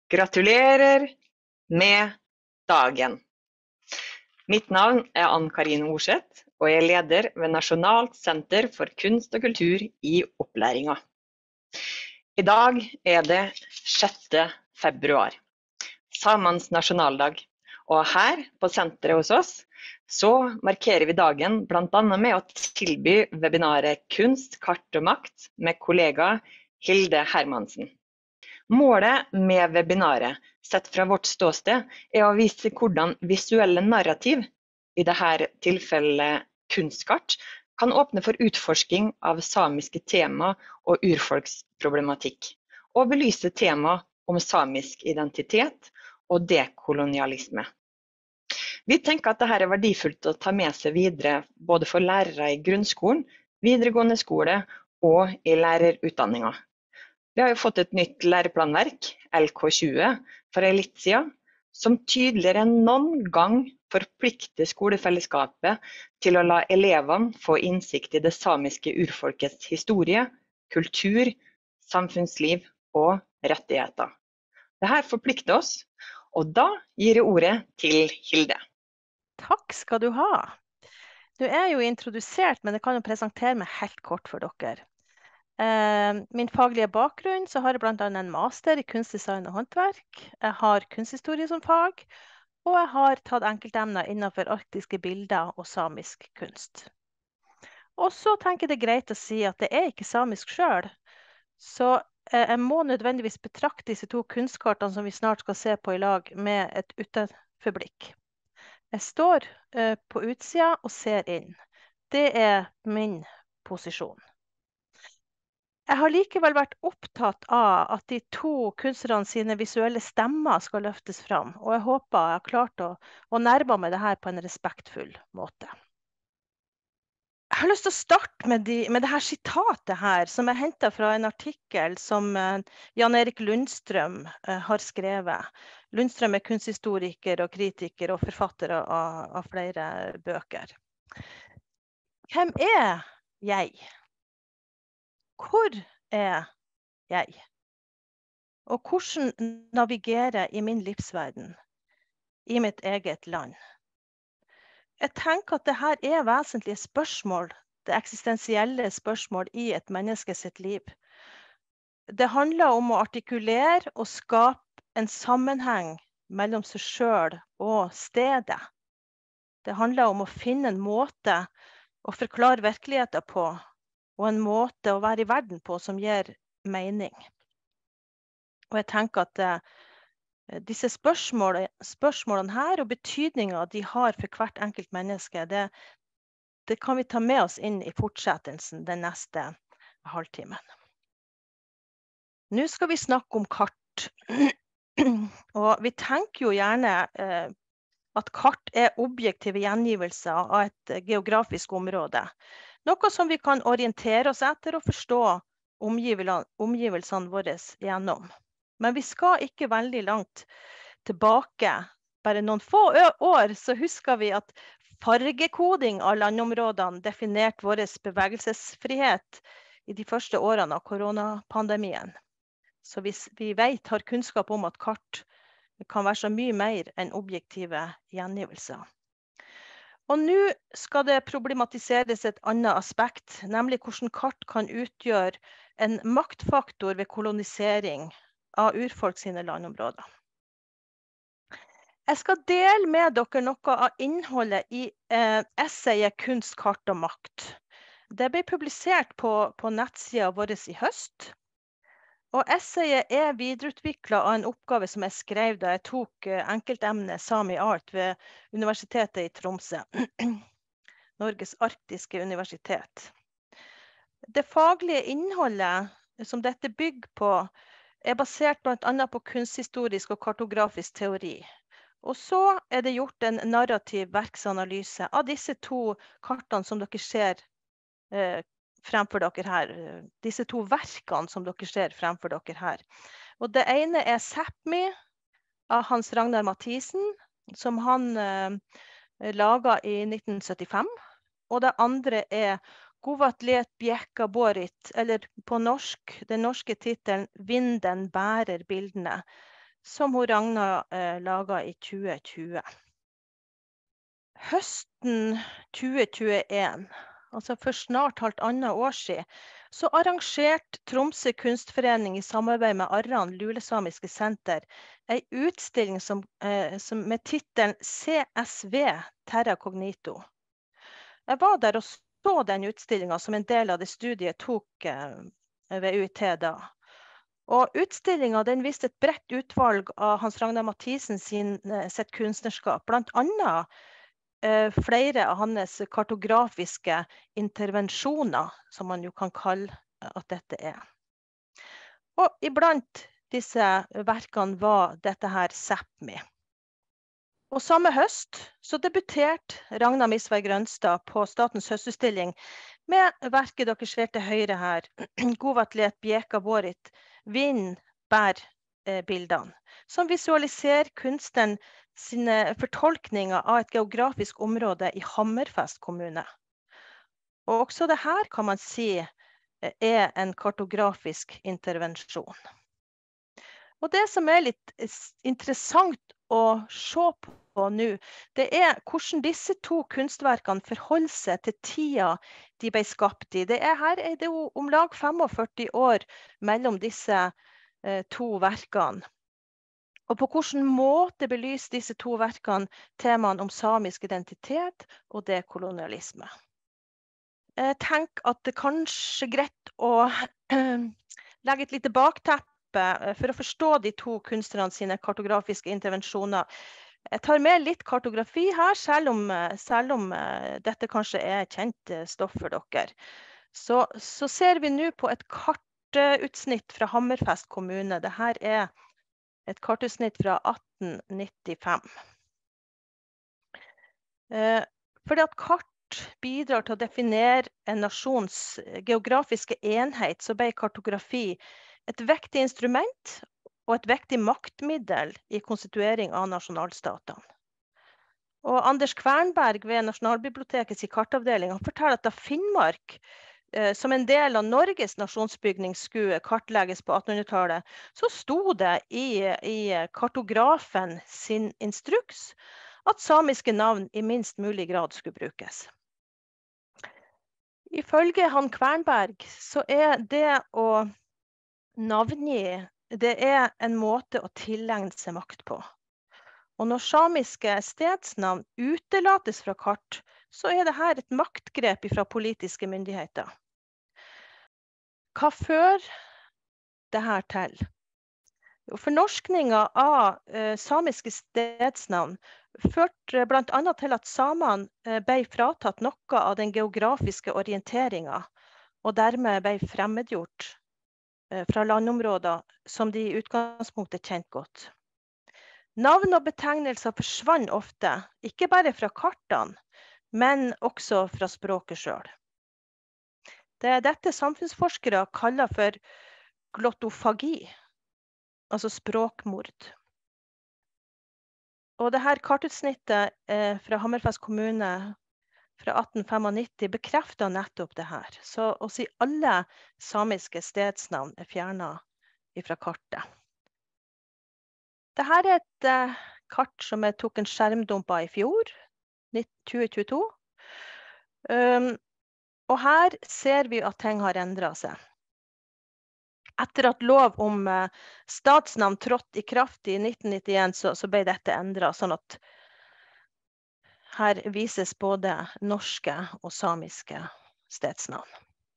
Gratulerer med dagen! Mitt navn er Ann-Karin Orseth, og jeg er leder ved Nasjonalt senter for kunst og kultur i opplæringa. I dag er det 6. februar, samenes nasjonaldag, og her på senteret hos oss så markerer vi dagen blant annet med å tilby webinaret Kunst, kart og makt med kollega Hilde Hermansen. Målet med webinaret, sett fra vårt ståsted, er å vise hvordan visuelle narrativ, i dette tilfellet kunstkart, kan åpne for utforsking av samiske tema og urfolksproblematikk, og belyse tema om samisk identitet og dekolonialisme. Vi tenker at dette er verdifullt å ta med seg videre, både for lærere i grunnskolen, videregående skole og i lærerutdanninga. Vi har jo fått et nytt læreplanverk, LK20, for en litt siden, som tydeligere enn noen gang forplikter skolefellesskapet til å la elevene få innsikt i det samiske urfolkets historie, kultur, samfunnsliv og rettigheter. Dette forplikter oss, og da gir jeg ordet til Hilde. Takk skal du ha. Du er jo introdusert, men jeg kan jo presentere meg helt kort for dere. Min faglige bakgrunn så har jeg blant annet en master i kunstdesign og håndverk. Jeg har kunsthistorie som fag, og jeg har tatt enkeltemner innenfor arktiske bilder og samisk kunst. Og så tenker jeg det er greit å si at det er ikke samisk selv, så jeg må nødvendigvis betrakte disse to kunstkartene som vi snart skal se på i lag med et utenforblikk. Jeg står på utsida og ser inn. Det er min posisjon. Jeg har likevel vært opptatt av at de to kunstnerne sine visuelle stemmer skal løftes fram, og jeg håper jeg har klart å nærme meg det her på en respektfull måte. Jeg har lyst til å starte med det her sitatet her, som jeg hentet fra en artikkel som Jan Erik Lundstrøm har skrevet. Lundstrøm er kunsthistoriker og kritiker og forfatter av flere bøker. Hvem er jeg? Hvor er jeg? Og hvordan navigerer i min livsverden, i mitt eget land? Jeg tenker at dette er vesentlige spørsmål, det eksistensielle spørsmål i et menneske sitt liv. Det handler om å artikulere og skape en sammenheng mellom seg selv og stedet. Det handler om å finne en måte å forklare virkeligheten på, og en måte å være i verden på som gir mening. Og jeg tenker at disse spørsmålene her og betydningen de har for hvert enkelt menneske, det kan vi ta med oss inn i fortsettelsen den neste halvtimen. Nå skal vi snakke om kart. Og vi tenker jo gjerne at kart er objektive gjengivelser av et geografisk område. Noe som vi kan orientere oss etter og forstå omgivelsene våre gjennom. Men vi skal ikke veldig langt tilbake. Bare noen få år så husker vi at fargekoding av landområdene definerte vår bevegelsesfrihet i de første årene av koronapandemien. Så vi vet, har kunnskap om at kart kan være så mye mer enn objektive gjengivelser. Og nå skal det problematiseres et annet aspekt, nemlig hvordan kart kan utgjøre en maktfaktor ved kolonisering av urfolk sine landområder. Jeg skal dele med dere noe av innholdet i essayet Kunst, kart og makt. Det ble publisert på nettsida vår i høst. Og essayet er videreutviklet av en oppgave som jeg skrev da jeg tok enkeltemnet Sami Art ved Universitetet i Tromsø, Norges arktiske universitet. Det faglige innholdet som dette bygger på, er basert blant annet på kunsthistorisk og kartografisk teori. Og så er det gjort en narrativ verksanalyse av disse to kartene som dere ser fremfor dere her, disse to verkene som dere ser fremfor dere her. Og det ene er Sápmi av Hans Ragnar Mathisen, som han laget i 1975. Og det andre er Govatlet Bjekka Borit, eller på norsk, den norske titelen Vinden bærer bildene, som hun Ragna laget i 2020. Høsten 2021, altså for snart halvannet år siden, så arrangerte Tromsø kunstforening i samarbeid med Arran Lulesamiske senter en utstilling med titelen CSV Terra Cognito. Jeg var der og så den utstillingen som en del av det studiet jeg tok ved UiT da. Og utstillingen den viste et bredt utvalg av Hans Ragnar Mathisen sitt kunstnerskap, blant annet flere av hans kartografiske intervensjoner, som man jo kan kalle at dette er. Og iblant disse verkene var dette her Sápmi. Og samme høst så debuterte Ragna Misvær Grønstad på Statens høstutstilling med verket dere ser til høyre her, Govatlet Bjeka Borit, Vind bær bildene, som visualiserer kunstneren sine fortolkninger av et geografisk område i Hammerfest kommune. Og også det her kan man si er en kartografisk intervensjon. Og det som er litt interessant å se på nå, det er hvordan disse to kunstverkene forholder seg til tida de ble skapt i. Her er det jo om lag 45 år mellom disse to verkene. Og på hvilken måte belyser disse to verkene temaene om samisk identitet og dekolonialisme. Jeg tenker at det kanskje er greit å legge et lite bakteppe for å forstå de to kunstnerne sine kartografiske intervensjoner. Jeg tar med litt kartografi her, selv om dette kanskje er kjent stoff for dere. Så ser vi nå på et kartutsnitt fra Hammerfest kommune. Dette er et kartutsnitt fra 1895. Fordi at kart bidrar til å definere en nasjons geografiske enhet, så ble kartografi et viktig instrument og et viktig maktmiddel i konstituering av nasjonalstatene. Og Anders Kvernberg ved Nasjonalbibliotekets kartavdeling forteller at da Finnmark som en del av Norges nasjonsbygning skulle kartlegges på 1800-tallet, så sto det i kartografen sin instruks at samiske navn i minst mulig grad skulle brukes. Ifølge han Kvernberg så er det å navngi, det er en måte å tilegne seg makt på. Og når samiske stedsnavn utelates fra kart, så er dette et maktgrep fra politiske myndigheter. Hva fører dette til? Fornorskningen av samiske stedsnavn førte blant annet til at samene ble fratatt noe av den geografiske orienteringen, og dermed ble fremmedgjort fra landområder som de i utgangspunktet kjente godt. Navn og betegnelser forsvant ofte, ikke bare fra kartene, men også fra språket selv. Det er dette samfunnsforskere kaller for glottofagi, altså språkmord. Og dette kartutsnittet fra Hammerfest kommune fra 1895 bekrefter nettopp det her. Så å si alle samiske stedsnavn er fjernet fra kartet. Dette er et kart som jeg tok en skjermdump av i fjor, 2022. Og her ser vi at ting har endret seg. Etter at lov om statsnavn trådte i kraft i 1991, så ble dette endret, sånn at her vises både norske og samiske stedsnavn.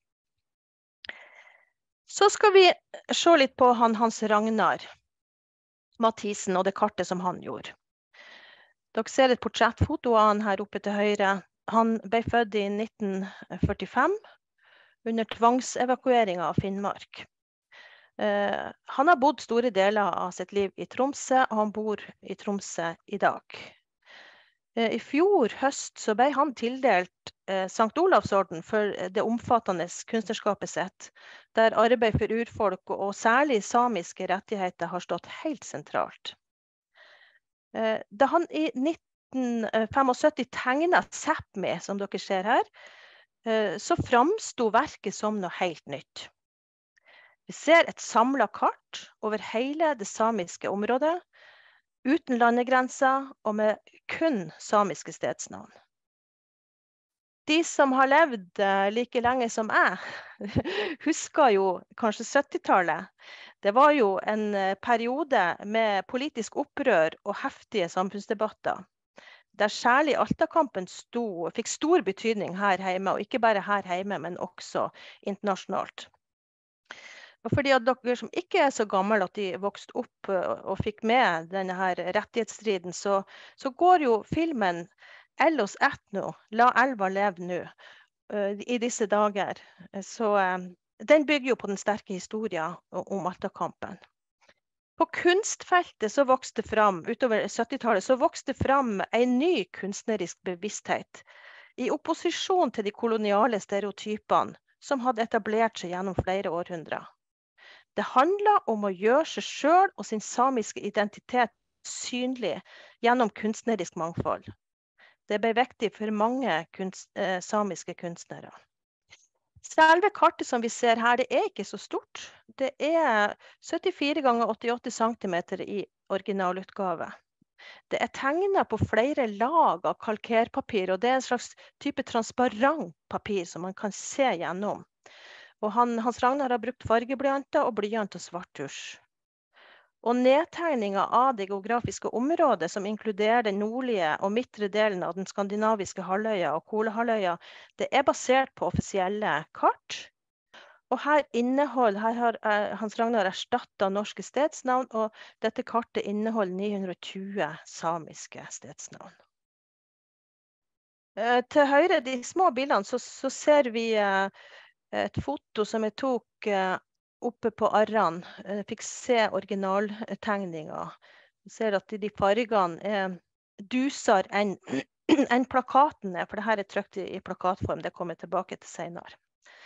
Så skal vi se litt på Hans Ragnar Mathisen og det kartet som han gjorde. Dere ser et portrettfoto av han her oppe til høyre. Han ble født i 1945 under tvangsevakueringen av Finnmark. Han har bodd store deler av sitt liv i Tromsø, og han bor i Tromsø i dag. I fjor høst så ble han tildelt Sankt Olavsorden for det omfattende kunstnerskapet sitt, der arbeid for urfolk og særlig samiske rettigheter har stått helt sentralt. Da han i 1975 tegnet Sápmi, som dere ser her, så framsto verket som noe helt nytt. Vi ser et samlet kart over hele det samiske området, uten landegrenser og med kun samiske stedsnavn. De som har levd like lenge som jeg, husker jo kanskje 70-tallet. Det var jo en periode med politisk opprør og heftige samfunnsdebatter, der særlig Altakampen fikk stor betydning her hjemme, og ikke bare her hjemme, men også internasjonalt. Og for de av dere som ikke er så gamle at de vokste opp og fikk med denne her rettighetsstriden, så går jo filmen Ellos Etno, La elva leve nå, i disse dager. Så den bygger jo på den sterke historien om Altakampen. På kunstfeltet så vokste fram, utover 70-tallet, så vokste fram en ny kunstnerisk bevissthet, i opposisjon til de koloniale stereotypene som hadde etablert seg gjennom flere århundrer. Det handler om å gjøre seg selv og sin samiske identitet synlig gjennom kunstnerisk mangfold. Det ble viktig for mange samiske kunstnere. Selve kartet som vi ser her, det er ikke så stort. Det er 74 ganger 88 cm i originalutgave. Det er tegnet på flere lag av kalkerpapir, og det er en slags type transparent papir som man kan se gjennom. Og Hans Ragnar har brukt fargeblyanter og blyant og svart tusj. Og nedtegningen av det geografiske området, som inkluderer den nordlige og midtre delen av den skandinaviske halvøya og Kolahalvøya, det er basert på offisielle kart. Og her har Hans Ragnar erstattet norske stedsnavn, og dette kartet inneholder 920 samiske stedsnavn. Til høyre i de små bildene så ser vi et foto som jeg tok oppe på Arran. Jeg fikk se originaltegninger. Jeg ser at de fargene er dusere enn plakaten er, for dette er trykt i plakatform. Det kommer jeg tilbake til senere.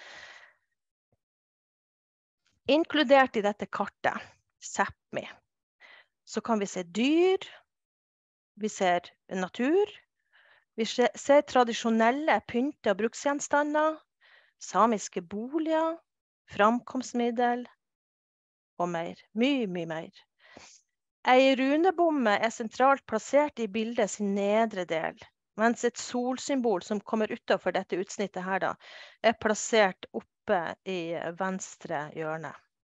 Inkludert i dette kartet, Sápmi, så kan vi se dyr, vi ser natur, vi ser tradisjonelle pynte- og bruksgjenstander, samiske boliger, framkomstmiddel og mer. Mye mer. Ei runebomme er sentralt plassert i bildet sin nedre del, mens et solsymbol som kommer utenfor dette utsnittet her da, er plassert oppe i venstre hjørne.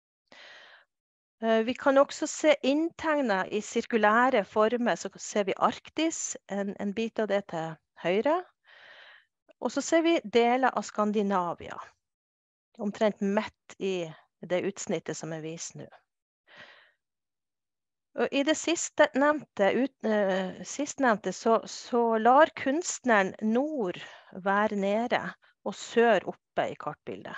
Vi kan også se inntegnet i sirkulære former, så ser vi Arktis, en bit av det til høyre. Og så ser vi deler av Skandinavia, omtrent midt i det utsnittet som er vist nå. Og i det sistnevnte så lar kunstneren nord være nede og sør oppe i kartbildet.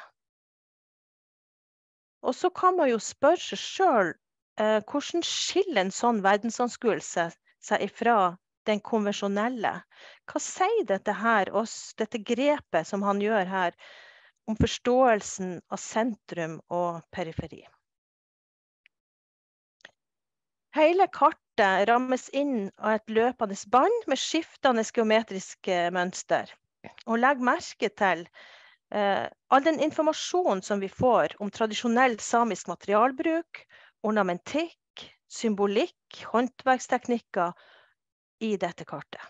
Og så kan man jo spørre seg selv, hvordan skiller en sånn verdensanskuelse seg ifra den konvensjonelle? Hva sier dette her, dette grepet som han gjør her, om forståelsen av sentrum og periferi? Hele kartet rammes inn av et løpende bånd med skiftende geometriske mønster. Og legg merke til all den informasjonen som vi får om tradisjonell samisk materialbruk, ornamentikk, symbolikk, håndverksteknikker i dette kartet.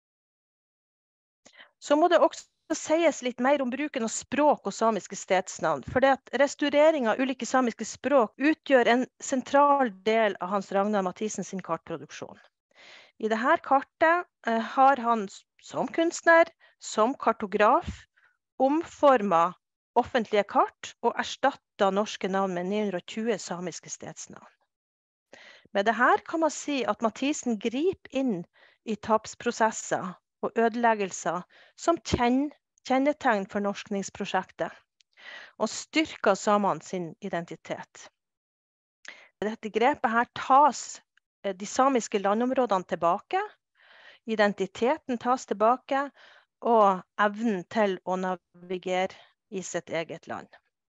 Så må det også sies litt mer om bruken av språk og samiske stedsnavn, for restaurering av ulike samiske språk utgjør en sentral del av Hans Ragnar Mathisen sin kartproduksjon. I dette kartet har han som kunstner, som kartograf, omformet offentlige kart og erstattet norske navn med 920 samiske stedsnavn. Med dette kan man si at Mathisen griper inn i tapsprosesser og ødeleggelser som kjennetegn for norskningsprosjektet, og styrker samene sin identitet. Med dette grepet her tas de samiske landområdene tilbake, identiteten tas tilbake, og evnen til å navigere i sitt eget land.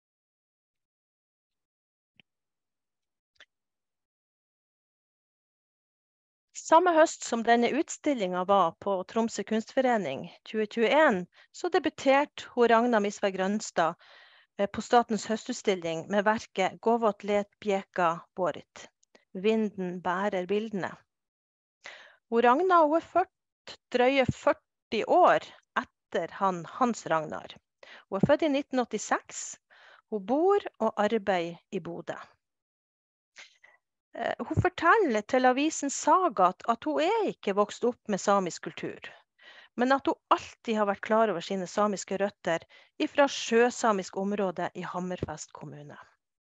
Samme høst som denne utstillingen var på Tromsø kunstforening 2021, så debuterte Ragna Misvær Grønstad på Statens høstutstilling med verket Gåvot let bjeka borit. Vinden bærer bildene. Ragna hun født drøye 40 år etter Hans Ragnar. Hun født i 1986. Hun bor og arbeider i Bodø. Hun forteller til avisen Sagat at hun ikke vokst opp med samisk kultur, men at hun alltid har vært klar over sine samiske røtter fra sjøsamisk område i Hammerfest kommune.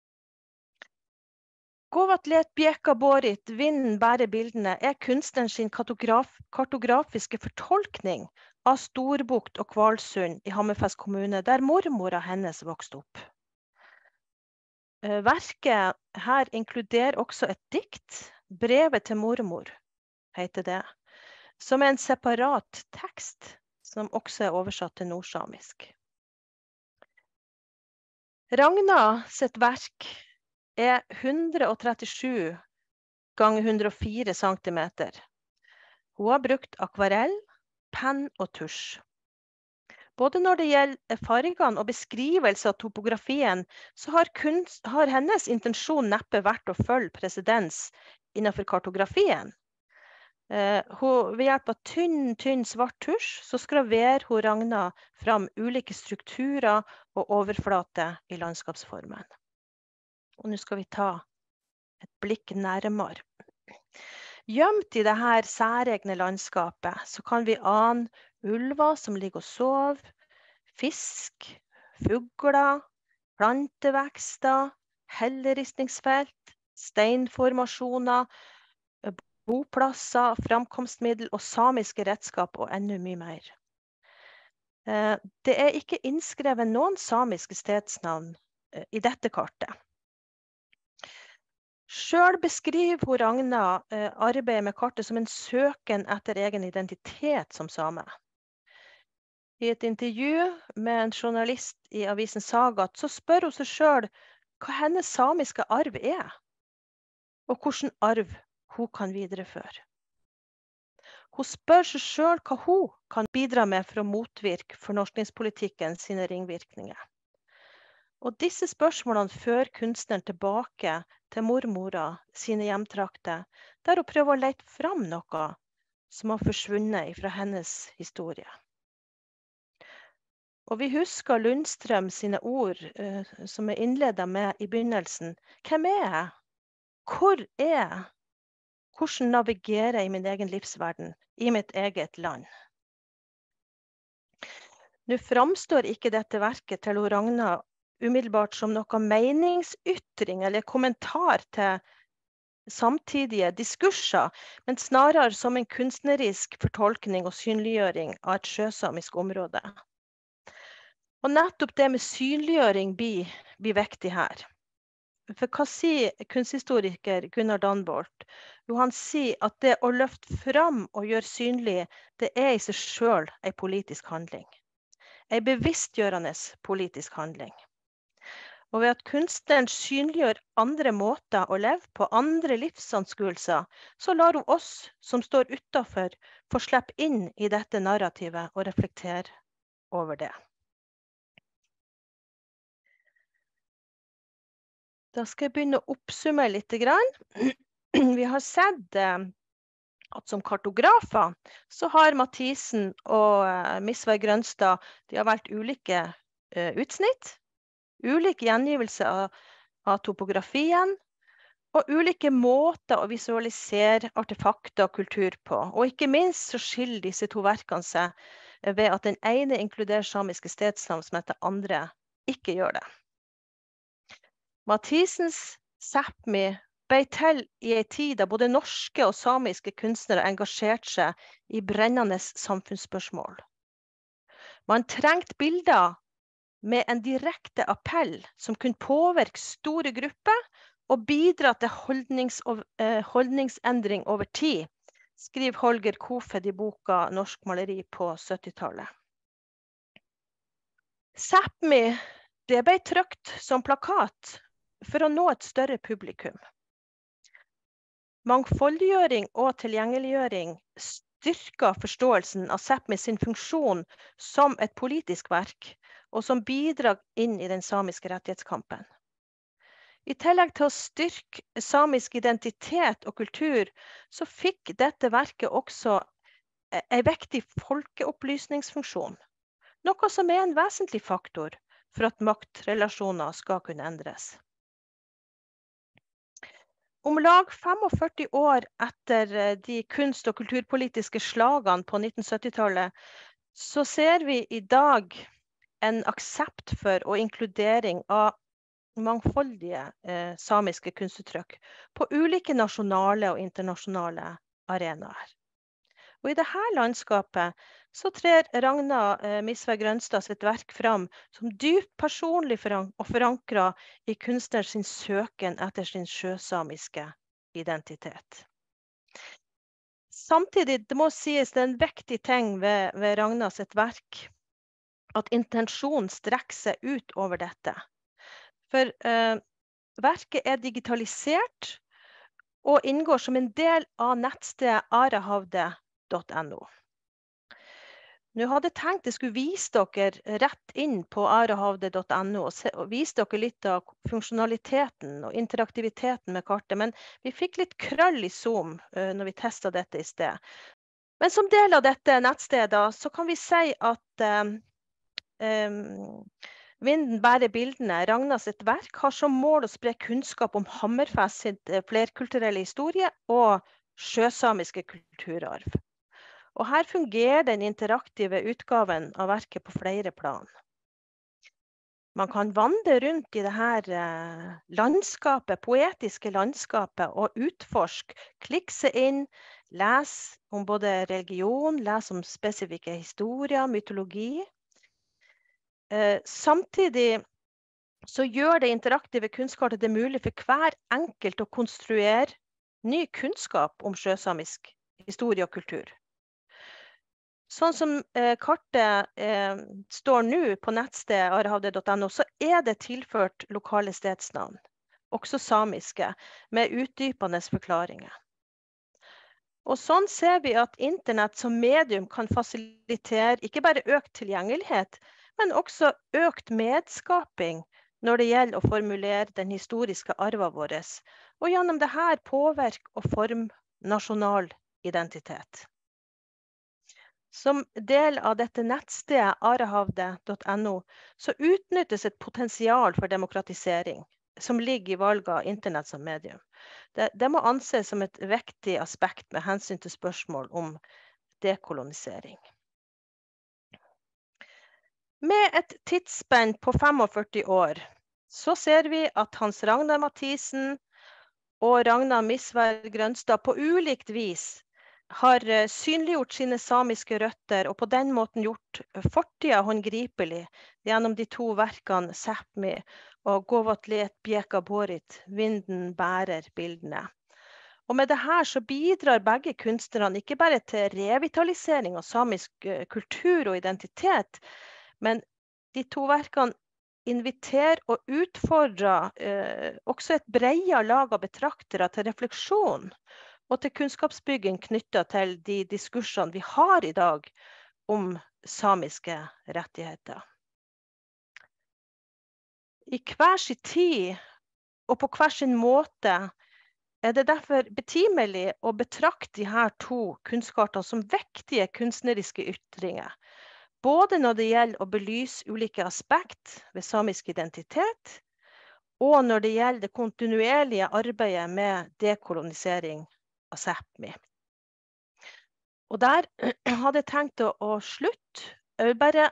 Gåvot let bjeka borit, vinden bærer bildene, kunstneren sin kartografiske fortolkning av Storbukt og Kvalsund i Hammerfest kommune, der mormora hennes vokste opp. Verket her inkluderer også et dikt, brevet til mormor, heter det, som en separat tekst, som også oversatt til nordsamisk. Ragna sitt verk 137 ganger 104 centimeter. Hun har brukt akvarell, penn og tusj. Både når det gjelder fargene og beskrivelse av topografien, så har hennes intensjon neppe vært å følge presedens innenfor kartografien. Ved hjelp av tynn svart tusj, så skraverer hun Ragna fram ulike strukturer og overflater i landskapsformen. Og nå skal vi ta et blikk nærmere. Gjemt i dette særegne landskapet, så kan vi ane ulver som ligger og sover, fisk, fugler, plantevekster, helleristningsfelt, steinformasjoner, boplasser, framkomstmiddel og samiske redskap og enda mye mer. Det ikke innskrevet noen samiske stedsnavn i dette kartet. Selv beskriver hun Ragna arbeidet med kartet som en søken etter egen identitet som same. I et intervju med en journalist i avisen Sagat, så spør hun seg selv hva hennes samiske arv og hvilken arv hun kan videreføre. Hun spør seg selv hva hun kan bidra med for å motvirke fornorskningspolitikken sine ringvirkninger. Og disse spørsmålene fører kunstneren tilbake til mormora sine hjemtrakter, der hun prøver å lete fram noe som har forsvunnet fra hennes historie. Og vi husker Lundstrøm sine ord som innledet med i begynnelsen. Hvem jeg? Hvor jeg? Hvordan navigerer jeg i min egen livsverden, i mitt eget land? Nå framstår ikke dette verket til Ragna umiddelbart som noe meningsytring eller kommentar til samtidige diskurser, men snarere som en kunstnerisk fortolkning og synliggjøring av et sjøsamisk område. Og nettopp det med synliggjøring blir viktig her. For hva sier kunsthistoriker Gunnar Danbolt? Jo, han sier at det å løfte fram og gjøre synlig, det i seg selv en politisk handling. En bevisstgjørende politisk handling. Og ved at kunstneren synliggjør andre måter å leve på, andre livsanskuelser, så lar hun oss som står utenfor få slippe inn i dette narrativet og reflektere over det. Da skal jeg begynne å oppsummere litt. Vi har sett at som kartografer så har Mathisen og Misvær Grønstad, de har valgt ulike utsnitt, ulike gjengivelser av topografien, og ulike måter å visualisere artefakter og kultur på. Og ikke minst så skiller disse to verkene seg ved at den ene inkluderer samiske stedsnavn, som den andre ikke gjør det. Mathisens Sápmi ble til i en tid da både norske og samiske kunstnere engasjerte seg i brennende samfunnsspørsmål. Man trengte bilder med en direkte appell som kunne påvirke store grupper og bidra til holdningsendring over tid, skriver Holger Kofed i boka Norsk maleri på 70-tallet. Sápmi, det ble trykt som plakat for å nå et større publikum. Mangfoldiggjøring og tilgjengeliggjøring styrker forståelsen av Sápmi sin funksjon som et politisk verk, og som bidrar inn i den samiske rettighetskampen. I tillegg til å styrke samisk identitet og kultur, så fikk dette verket også en viktig folkeopplysningsfunksjon, noe som er en vesentlig faktor for at maktrelasjoner skal kunne endres. Om lag 45 år etter de kunst- og kulturpolitiske slagene på 1970-tallet, så ser vi i dag en aksept for og inkludering av mangfoldige samiske kunstuttrykk på ulike nasjonale og internasjonale arenaer. Og i dette landskapet så trer Ragna Misvær Grønstad sitt verk fram som dypt personlig og forankret i kunstneren sin søken etter sin sjøsamiske identitet. Samtidig, det må sies, det er en viktig ting ved Ragna sitt verk, at intensjonen strekker seg ut over dette. For verket er digitalisert og inngår som en del av nettstedet arahavde.no. Nå hadde jeg tenkt jeg skulle vise dere rett inn på arahavde.no og vise dere litt av funksjonaliteten og interaktiviteten med kartet, men vi fikk litt krøll i Zoom når vi testet dette i sted. Men som del av dette nettstedet så kan vi si at Vinden bærer bildene. Ragna sitt verk har som mål å spre kunnskap om Hammerfest sitt flerkulturelle historie og sjøsamiske kulturarv. Og her fungerer den interaktive utgaven av verket på flere plan. Man kan vandre rundt i dette landskapet, poetiske landskapet, og utforske, klikke seg inn, lese om både religion, lese om spesifikke historier, mytologi. Samtidig så gjør det interaktive kunstkartet det mulig for hver enkelt å konstruere ny kunnskap om sjøsamisk historie og kultur. Sånn som kartet står nå på nettstedet arahavde.no, så er det tilført lokale stedsnavn, også samiske, med utdypende forklaringer. Og sånn ser vi at internett som medium kan fasilitere ikke bare økt tilgjengelighet, men også økt medskaping når det gjelder å formulere den historiske arven vår, og gjennom dette påvirke og forme nasjonal identitet. Som del av dette nettstedet arahavde.no, så utnyttes et potensial for demokratisering som ligger i valget av internett som medium. Det må anses som et viktig aspekt med hensyn til spørsmål om dekolonisering. Med et tidsspenn på 45 år, så ser vi at Hans Ragnar Mathisen og Ragna Misvær Grønstad på ulikt vis har synliggjort sine samiske røtter og på den måten gjort fortida håndgripelig gjennom de to verkene Sápmi og Govatlet Bieka Borit, Vinden bærer bildene. Og med dette så bidrar begge kunstnerne ikke bare til revitalisering av samisk kultur og identitet, men de to verkene inviterer og utfordrer også et bredere lag av betraktere til refleksjon og til kunnskapsbygging knyttet til de diskursene vi har i dag om samiske rettigheter. I hver sin tid og på hver sin måte er det derfor betimelig å betrakte de her to kunstkartene som viktige kunstneriske ytringer, både når det gjelder å belyse ulike aspekt ved samisk identitet, og når det gjelder det kontinuerlige arbeidet med dekolonisering av Sápmi. Og der hadde jeg tenkt å slutte. Jeg vil bare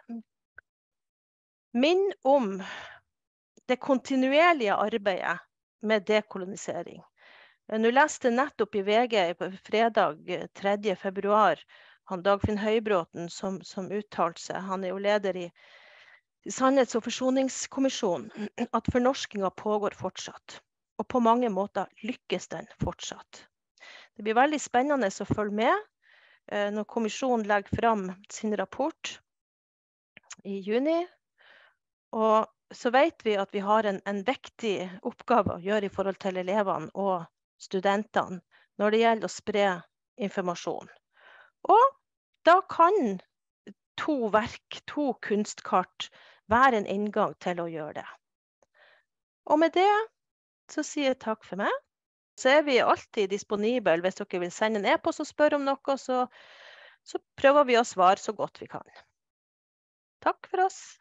minne om det kontinuerlige arbeidet med dekolonisering. Nå leste jeg nettopp i VG på fredag 3. februar, han Dagfinn Høybråten som uttalte seg, han er jo leder i Sannhets- og forsoningskommisjonen, at fornorskingen pågår fortsatt, og på mange måter lykkes den fortsatt. Det blir veldig spennende å følge med når kommisjonen legger fram sin rapport i juni, og så vet vi at vi har en viktig oppgave å gjøre i forhold til elevene og studentene når det gjelder å spre informasjon. Og da kan to verk, to kunstkart være en inngang til å gjøre det. Og med det så sier jeg takk for meg. Så vi alltid disponible hvis dere vil sende en e-post og spørre om noe, så prøver vi å svare så godt vi kan. Takk for oss.